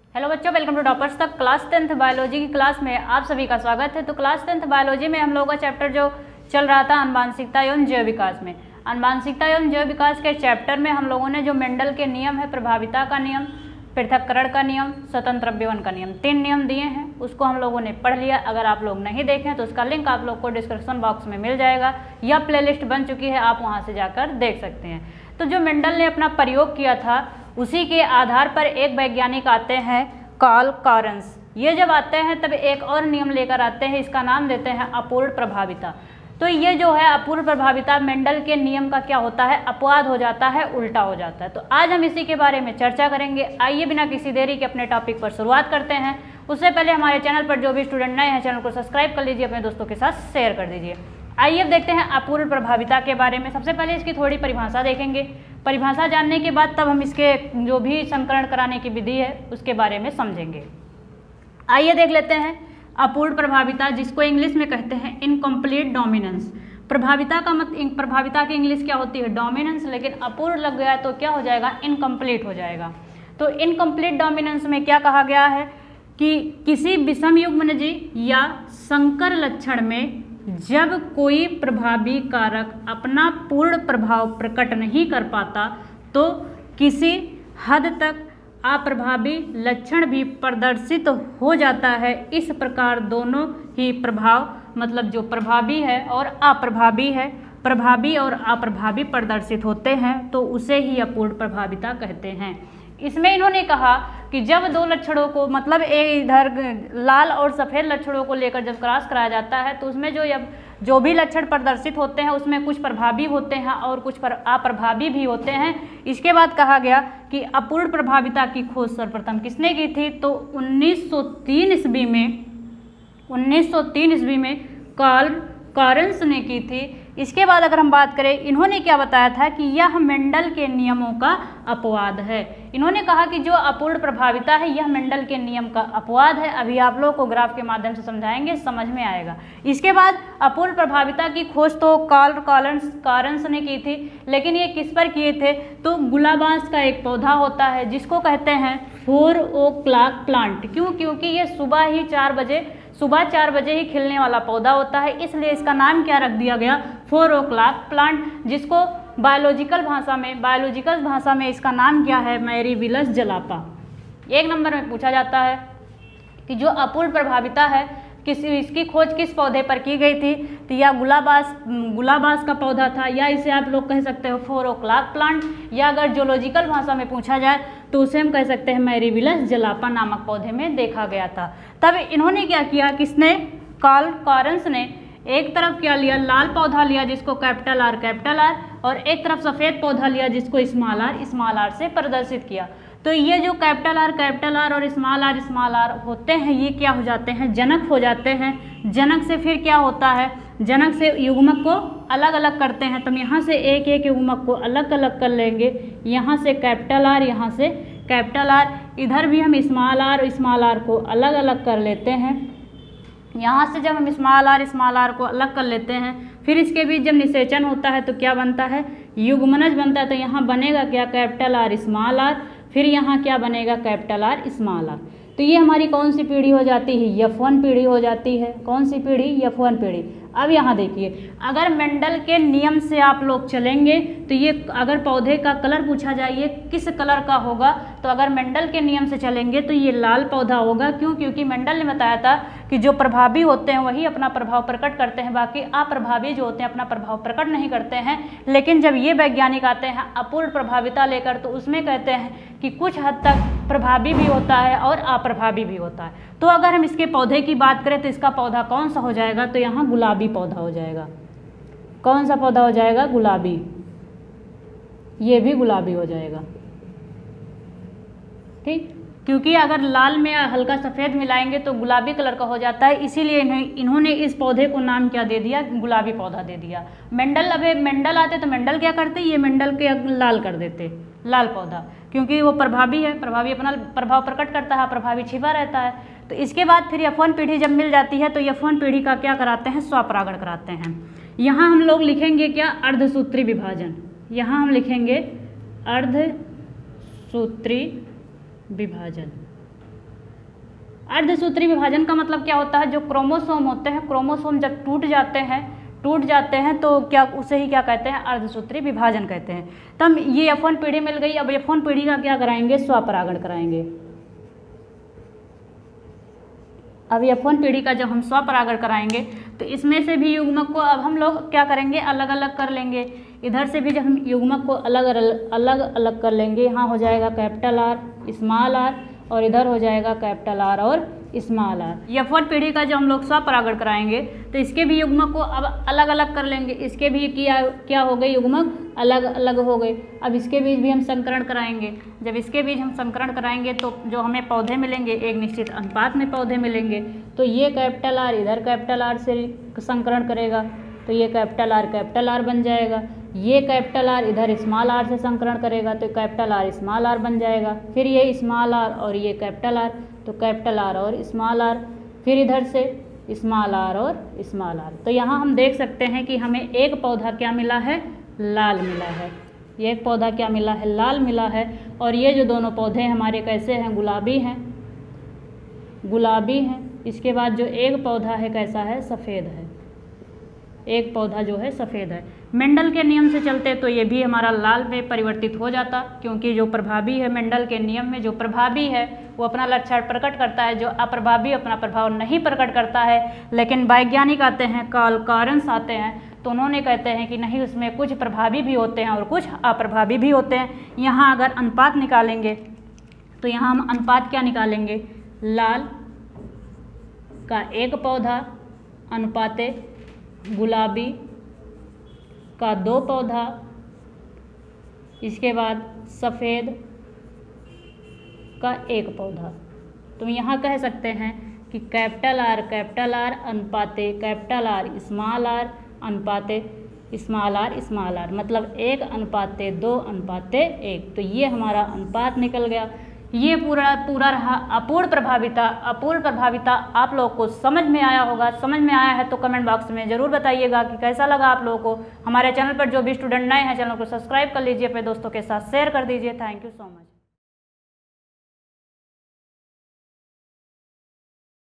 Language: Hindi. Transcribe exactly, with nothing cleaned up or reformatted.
हेलो बच्चों, वेलकम टू टॉपर्स तक। क्लास टेंथ बायोलॉजी की क्लास में आप सभी का स्वागत है। तो क्लास टेंथ बायोलॉजी में हम लोगों का चैप्टर जो चल रहा था आनुवांशिकता एवं जैव विकास में, आनुवांशिकता एवं जैव विकास के चैप्टर में हम लोगों ने जो मेंडल के नियम है, प्रभाविता का नियम, पृथक्करण का नियम, स्वतंत्र अवयवन का नियम, तीन नियम दिए हैं, उसको हम लोगों ने पढ़ लिया। अगर आप लोग नहीं देखें तो उसका लिंक आप लोग को डिस्क्रिप्शन बॉक्स में मिल जाएगा या प्लेलिस्ट बन चुकी है, आप वहाँ से जाकर देख सकते हैं। तो जो मेंडल ने अपना प्रयोग किया था उसी के आधार पर एक वैज्ञानिक आते हैं कार्ल कॉरेंस। ये जब आते हैं तब एक और नियम लेकर आते हैं, इसका नाम देते हैं अपूर्ण प्रभाविता। तो ये जो है अपूर्ण प्रभाविता मेंडल के नियम का क्या होता है, अपवाद हो जाता है, उल्टा हो जाता है। तो आज हम इसी के बारे में चर्चा करेंगे। आइए बिना किसी देरी के अपने टॉपिक पर शुरुआत करते हैं। उससे पहले हमारे चैनल पर जो भी स्टूडेंट नए हैं चैनल को सब्सक्राइब कर लीजिए, अपने दोस्तों के साथ शेयर कर दीजिए। आइए अब देखते हैं अपूर्ण प्रभाविता के बारे में। सबसे पहले इसकी थोड़ी परिभाषा देखेंगे। परिभाषा जानने के बाद तब हम इसके जो भी संकरण कराने की विधि है उसके बारे में समझेंगे। आइए देख लेते हैं अपूर्ण प्रभाविता, जिसको इंग्लिश में कहते हैं इनकम्प्लीट डोमिनेंस। प्रभाविता का मत प्रभाविता की इंग्लिश क्या होती है, डोमिनेंस, लेकिन अपूर्ण लग गया तो क्या हो जाएगा, इनकम्प्लीट हो जाएगा। तो इनकम्प्लीट डोमिनेंस में क्या कहा गया है कि किसी विषम युग्मनजी या संकर लक्षण में जब कोई प्रभावी कारक अपना पूर्ण प्रभाव प्रकट नहीं कर पाता तो किसी हद तक अप्रभावी लक्षण भी प्रदर्शित हो जाता है। इस प्रकार दोनों ही प्रभाव, मतलब जो प्रभावी है और अप्रभावी है, प्रभावी और अप्रभावी प्रदर्शित होते हैं तो उसे ही अपूर्ण प्रभाविता कहते हैं। इसमें इन्होंने कहा कि जब दो लक्षणों को, मतलब एक इधर लाल और सफ़ेद लक्षणों को लेकर जब क्रॉस कराया जाता है तो उसमें जो अब जो भी लक्षण प्रदर्शित होते हैं उसमें कुछ प्रभावी होते हैं और कुछ पर अप्रभावी भी होते हैं। इसके बाद कहा गया कि अपूर्ण प्रभाविता की खोज सर्वप्रथम किसने की थी, तो उन्नीस सौ तीन ईस्वी में उन्नीस सौ तीन ईस्वी में कार्ल कॉरेंस ने की थी। इसके बाद अगर हम बात करें, इन्होंने क्या बताया था कि यह मेंडल के नियमों का अपवाद है। इन्होंने कहा कि जो अपूर्ण प्रभाविता है यह मेंडल के नियम का अपवाद है। अभी आप लोगों को ग्राफ के माध्यम से समझाएंगे, समझ में आएगा। इसके बाद अपूर्ण प्रभाविता की खोज तो कार्ल कॉरेंस ने की थी, लेकिन ये किस पर किए थे, तो गुलाबांस का एक पौधा होता है जिसको कहते हैं फोर ओ क्लॉक प्लांट। क्यों? क्योंकि ये सुबह ही चार बजे सुबह चार बजे ही खिलने वाला पौधा होता है, इसलिए इसका नाम क्या रख दिया गया, फोर ओ क्लॉक प्लांट, जिसको बायोलॉजिकल भाषा में बायोलॉजिकल भाषा में इसका नाम क्या है, मैरीविलस जलापा। एक नंबर में पूछा जाता है कि जो अपूर्ण प्रभाविता है किस इसकी खोज किस पौधे पर की गई थी, तो या गुलाबास गुलाबास का पौधा था, या इसे आप लोग कह सकते हो फोर ओ क्लॉक प्लांट, या अगर जोलॉजिकल भाषा में पूछा जाए तो उसे हम कह सकते हैं मैरीविलस जलापा नामक पौधे में देखा गया था। तब इन्होंने क्या किया, किसने, कार्ल कॉरेंस ने एक तरफ क्या लिया, लाल पौधा लिया जिसको कैपिटल आर कैपिटल आर, और एक तरफ सफ़ेद पौधा लिया जिसको स्मॉल आर स्मॉल आर से प्रदर्शित किया। तो ये जो कैपिटल आर कैपिटल आर और स्मॉल आर स्मॉल आर होते हैं ये क्या हो जाते हैं, जनक हो जाते हैं। जनक से फिर क्या होता है, जनक से युग्मक को अलग अलग करते हैं। तो हम यहाँ से एक एक युग्मक को अलग अलग कर लेंगे, यहाँ से कैपिटल आर, यहाँ से कैपिटल आर, इधर भी हम स्मॉल आर स्मॉल आर को अलग अलग कर लेते हैं। यहाँ से जब हम स्मॉल आर स्मॉल आर को अलग कर लेते हैं, फिर इसके बीच जब निषेचन होता है तो क्या बनता है, युग्मनज बनता है। तो यहाँ बनेगा क्या, कैपिटल आर स्मॉल आर, फिर यहाँ क्या बनेगा, कैपिटल आर स्मॉल आर। तो ये हमारी कौन सी पीढ़ी हो जाती है, एफ वन पीढ़ी हो जाती है। कौन सी पीढ़ी, एफ वन पीढ़ी। अब यहाँ देखिए, अगर मेंडल के नियम से आप लोग चलेंगे तो ये अगर पौधे का कलर पूछा जाए ये किस कलर का होगा, तो अगर मेंडल के नियम से चलेंगे तो ये लाल पौधा होगा। क्यों? क्योंकि मेंडल ने बताया था कि जो प्रभावी होते हैं वही अपना प्रभाव प्रकट करते हैं, बाकी अप्रभावी जो होते हैं अपना प्रभाव प्रकट नहीं करते हैं। लेकिन जब ये वैज्ञानिक आते हैं अपूर्ण प्रभाविता लेकर तो उसमें कहते हैं कि कुछ हद तक प्रभावी भी होता है और अप्रभावी भी होता है। तो अगर हम इसके पौधे की बात करें तो इसका पौधा कौन सा हो जाएगा, तो यहाँ गुलाबी पौधा हो जाएगा। कौन सा पौधा हो जाएगा, गुलाबी। ये भी गुलाबी हो जाएगा, ठीक। क्योंकि अगर लाल में हल्का सफ़ेद मिलाएंगे तो गुलाबी कलर का हो जाता है, इसीलिए इन्हें इन्होंने इस पौधे को नाम क्या दे दिया, गुलाबी पौधा दे दिया। मेंडल, अब मेंडल आते तो मेंडल क्या करते, ये मेंडल के लाल कर देते, लाल पौधा, क्योंकि वो प्रभावी है, प्रभावी अपना प्रभाव प्रकट करता है, प्रभावी छिपा रहता है। तो इसके बाद फिर एफ वन पीढ़ी जब मिल जाती है तो एफ वन पीढ़ी का क्या कराते हैं, स्वपरागण कराते हैं। यहाँ हम लोग लिखेंगे क्या, अर्धसूत्री विभाजन। यहाँ हम लिखेंगे अर्धसूत्री विभाजन। अर्धसूत्री विभाजन का मतलब क्या होता है, जो क्रोमोसोम होते हैं, क्रोमोसोम जब टूट जाते हैं टूट जाते हैं तो क्या उसे ही क्या कहते हैं, अर्धसूत्री विभाजन कहते हैं। तो हम ये एफ वन पीढ़ी मिल गई। अब एफ वन पीढ़ी का क्या कराएंगे, स्वपरागण कराएंगे। अब एफ वन पीढ़ी का जब हम स्वपरागण कराएंगे तो इसमें से भी युग्मक को अब हम लोग क्या करेंगे, अलग अलग कर लेंगे। इधर से भी जब हम युग्मक को अलग अलग अलग कर लेंगे, यहाँ हो जाएगा कैपिटल आर, स्मॉल आर, और इधर हो जाएगा कैपिटल आर और स्मॉल आर। एफ वन पीढ़ी का जब हम लोग स्वपरागण कराएंगे तो इसके भी युग्मक को अब अलग अलग कर लेंगे। इसके भी क्या क्या हो गए, युग्मक अलग अलग हो गए। अब इसके बीच भी हम संकरण कराएंगे। जब इसके बीच हम संकरण कराएंगे तो जो हमें पौधे मिलेंगे, एक निश्चित अनुपात में पौधे मिलेंगे। तो ये कैपिटल आर इधर कैपिटल आर से संकरण करेगा तो ये कैपिटल आर कैपिटल आर बन जाएगा। ये कैपिटल आर इधर स्मॉल आर से संकरण करेगा तो कैपिटल आर स्मॉल आर बन जाएगा। फिर ये स्मॉल आर और ये कैपिटल आर, तो कैपिटल आर और स्मॉल आर, फिर इधर से स्मॉल आर और स्मॉल आर। तो यहाँ हम देख सकते हैं कि हमें एक पौधा क्या मिला है, लाल मिला है। ये एक पौधा क्या मिला है, लाल मिला है। और ये जो दोनों पौधे हमारे कैसे हैं, गुलाबी हैं, गुलाबी हैं। इसके बाद जो एक पौधा है कैसा है, सफ़ेद है। एक पौधा जो है सफ़ेद है। मेंडल के नियम से चलते तो ये भी हमारा लाल में परिवर्तित हो जाता, क्योंकि जो प्रभावी है मेंडल के नियम में, जो प्रभावी है वो अपना लक्षण प्रकट करता है, जो अप्रभावी अपना प्रभाव नहीं प्रकट करता है। लेकिन वैज्ञानिक आते हैं, कार्ल कॉरेंस आते हैं, तो उन्होंने कहते हैं कि नहीं, उसमें कुछ प्रभावी भी होते हैं और कुछ अप्रभावी भी होते हैं। यहाँ अगर अनुपात निकालेंगे तो यहाँ हम अनुपात क्या निकालेंगे, लाल का एक पौधा अनुपाते गुलाबी का दो पौधा, इसके बाद सफ़ेद का एक पौधा। तो यहाँ कह सकते हैं कि कैपिटल आर कैपिटल आर अनुपाते कैपिटल आर स्मॉल आर अनुपाते स्मॉल आर स्मॉल आर, मतलब एक अनुपाते दो अनुपाते एक। तो ये हमारा अनुपात निकल गया। ये पूरा पूरा रहा अपूर्ण प्रभाविता। अपूर्ण प्रभाविता आप लोगों को समझ में आया होगा। समझ में आया है तो कमेंट बॉक्स में ज़रूर बताइएगा कि कैसा लगा आप लोगों को। हमारे चैनल पर जो भी स्टूडेंट नए हैं, चैनल को सब्सक्राइब कर लीजिए, अपने दोस्तों के साथ शेयर कर दीजिए। Thank you so much.